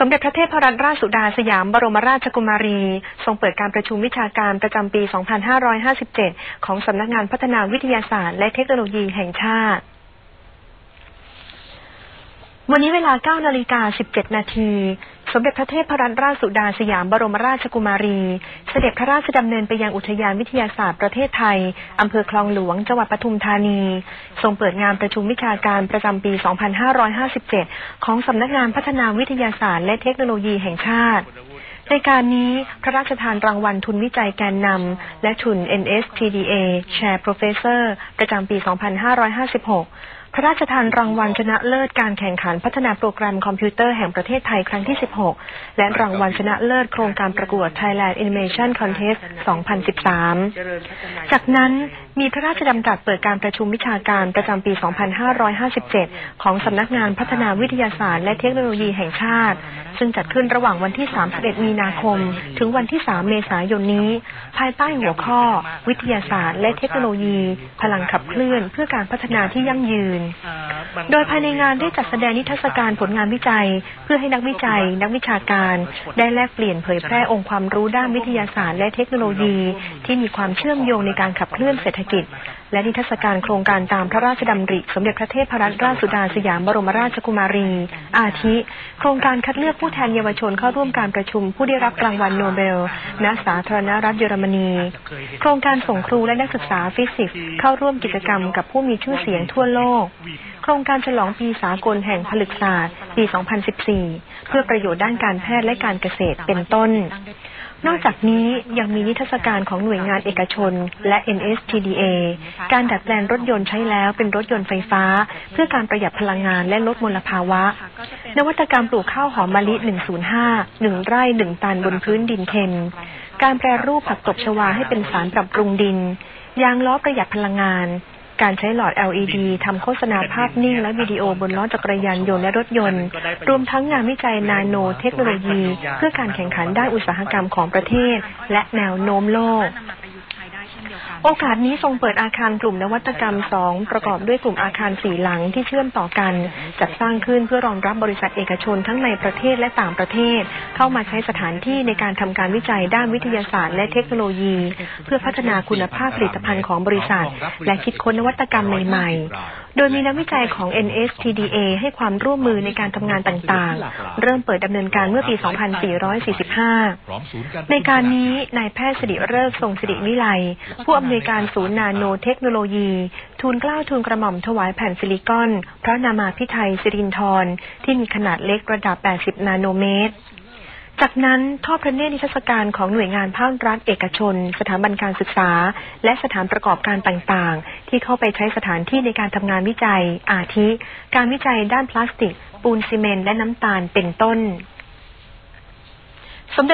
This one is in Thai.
มเด็จพระเทพรัตนราชสุดาสยามบรมราชกุมารีทรงเปิดการประชุมวิชาการประจำปี 2557 ของสำนักงานพัฒนาวิทยาศาสตร์และเทคโนโลยีแห่งชาติวันนี้เวลา 9:17 นาทีสมเด็จพระเทพรัตนราชสุดาสยามบรมราชกุมารีเสด็จพระราชดำเนินไปยังอุทยานวิทยาศาสตร์ประเทศไทยอำเภอคลองหลวงจังหวัดปทุมธานีทรงเปิดงานประชุมวิชาการประจำปี 2557 ของสำนักงานพัฒนาวิทยาศาสตร์และเทคโนโลยีแห่งชาติในการนี้พระราชทานรางวัลทุนวิจัยแกนนำและทุน NSTDA Chair Professor ประจำปี 2556พระราชทานรางวัลชนะเลิศการแข่งขันพัฒนาโปรแกรมคอมพิวเตอร์แห่งประเทศไทยครั้งที่ 16 และรางวัลชนะเลิศโครงการประกวด Thailand Innovation Contest 2013 จากนั้นมีพระราชดำรัสเปิดการประชุมวิชาการประจำปี 2557 ของสำนักงานพัฒนาวิทยาศาสตร์และเทคโนโลยีแห่งชาติซึ่งจัดขึ้นระหว่างวันที่ 31 มีนาคมถึงวันที่ 3 เมษายนนี้ภายใต้หัวข้อวิทยาศาสตร์และเทคโนโลยีพลังขับเคลื่อนเพื่อการพัฒนาที่ยั่งยืนโดยภายในงานได้จัดแสดงนิทรรศการผลงานวิจัยเพื่อให้นักวิจัยนักวิชาการได้แลกเปลี่ยนเผยแพร่องค์ความรู้ด้านวิทยาศาสตร์และเทคโนโลยีที่มีความเชื่อมโยงในการขับเคลื่อนเศรษฐกิจและนิทรรศการโครงการตามพระราชดำริสมเด็จพระเทพรัตนราชสุดาสยามบรมราชกุมารีอาทิโครงการคัดเลือกผู้แทนเยาวชนเข้าร่วมการประชุมผู้ได้รับรางวัลโนเบลณสาธารณรัฐเยอรมนีโครงการส่งครูและนักศึกษาฟิสิกส์เข้าร่วมกิจกรรมกับผู้มีชื่อเสียงทั่วโลกโครงการฉลองปีสากลแห่งผลึกศาสตร์ปี 2014 เพื่อประโยชน์ด้านการแพทย์และการเกษตรเป็นต้นนอกจากนี้ยังมีนิทรรศการของหน่วยงานเอกชนและ NSTDA การดัดแปลงรถยนต์ใช้แล้วเป็นรถยนต์ไฟฟ้าเพื่อการประหยัดพลังงานและลดมลภาวะนวัตกรรมปลูกข้าวหอมมะลิ 105 1 ไร่ 1 ตันบนพื้นดินเค็มการแปรรูปผักตบชวาให้เป็นสารปรับปรุงดินยางล้อประหยัดพลังงานการใช้หลอด LED ทำโฆษณาภาพนิ่งและวิดีโอบนล้อจักรยานยนต์และรถยนต์รวมทั้งงานวิจัยนาโนเทคโนโลยีเพื่อการแข่งขันด้านอุตสาหกรรมของประเทศและแนวโน้มโลกโอกาสนี้ทรงเปิดอาคารกลุ่มนวัตกรรม 2 ประกอบด้วยกลุ่มอาคาร 4 หลังที่เชื่อมต่อกันจัดสร้างขึ้นเพื่อรองรับบริษัทเอกชนทั้งในประเทศและต่างประเทศเข้ามาใช้สถานที่ในการทำการวิจัยด้านวิทยาศาสตร์และเทคโนโลยีเพื่อพัฒนาคุณภาพผลิตภัณฑ์ของบริษัทและคิดค้นนวัตกรรมใหม่ๆโดยมีนักวิจัยของ NSTDA ให้ความร่วมมือในการทำงานต่างๆเริ่มเปิดดำเนินการเมื่อปี 2445 ในการนี้นายแพทย์สิริฤกษ์ทรงสิริวิไลผู้อำนวยการศูนย์นาโนเทคโนโลยีทูลเกล้าทูลกระหม่อมถวายแผ่นซิลิคอนพระนามาภิไธยสิรินธรที่มีขนาดเล็กระดับ 80 นาโนเมตรจากนั้นทอดพระเนตรนิทรรศการของหน่วยงานภาครัฐเอกชนสถาบันการศึกษาและสถานประกอบการต่างๆที่เข้าไปใช้สถานที่ในการทำงานวิจัยอาทิการวิจัยด้านพลาสติกปูนซีเมนต์และน้ำตาลเป็นต้น